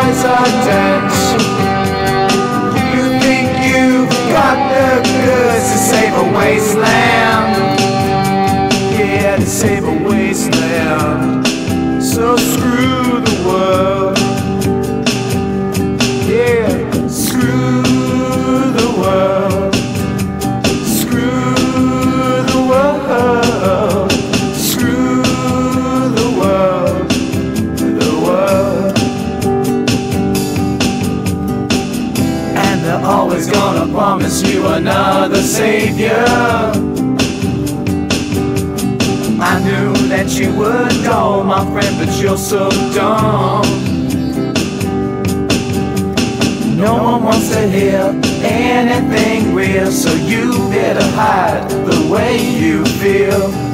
eyes are dense. You think you've got the goods to save a wasteland. Yeah, to save a wasteland. So screw the world. Yeah, screw the world. Screw the world. Screw the world. The world. And they're always gonna promise you another savior. I knew that you would go, my friend, but you're so dumb. No one wants to hear anything real, so you better hide the way you feel.